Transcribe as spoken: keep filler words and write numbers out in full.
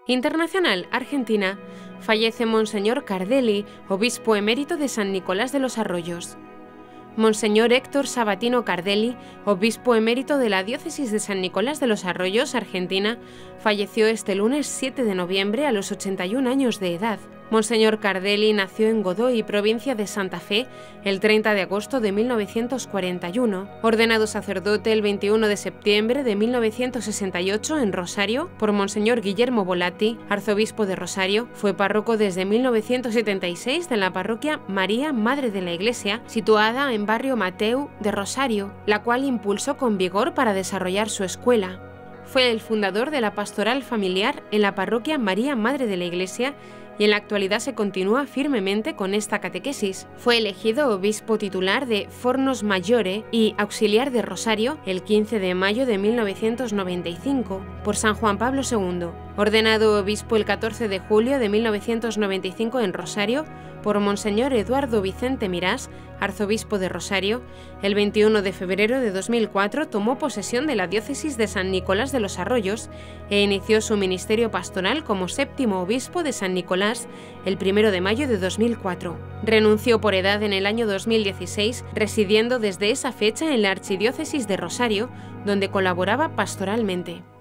Internacional, Argentina. Fallece Monseñor Cardelli, obispo emérito de San Nicolás de los Arroyos. Monseñor Héctor Sabatino Cardelli, obispo emérito de la diócesis de San Nicolás de los Arroyos, Argentina, falleció este lunes siete de noviembre a los ochenta y un años de edad. Monseñor Cardelli nació en Godoy, provincia de Santa Fe, el treinta de agosto de mil novecientos cuarenta y uno, ordenado sacerdote el veintiuno de septiembre de mil novecientos sesenta y ocho en Rosario por Monseñor Guillermo Volatti, arzobispo de Rosario. Fue párroco desde mil novecientos setenta y seis de la parroquia María, Madre de la Iglesia, situada en barrio Mateu de Rosario, la cual impulsó con vigor para desarrollar su escuela. Fue el fundador de la pastoral familiar en la parroquia María, Madre de la Iglesia, y en la actualidad se continúa firmemente con esta catequesis. Fue elegido obispo titular de Fornos Maggiore y auxiliar de Rosario el quince de mayo de mil novecientos noventa y cinco por San Juan Pablo segundo, ordenado obispo el catorce de julio de mil novecientos noventa y cinco en Rosario por Monseñor Eduardo Vicente Mirás, arzobispo de Rosario. El veintiuno de febrero de dos mil cuatro tomó posesión de la diócesis de San Nicolás de los Arroyos e inició su ministerio pastoral como séptimo obispo de San Nicolás el primero de mayo de dos mil cuatro. Renunció por edad en el año dos mil dieciséis, residiendo desde esa fecha en la archidiócesis de Rosario, donde colaboraba pastoralmente.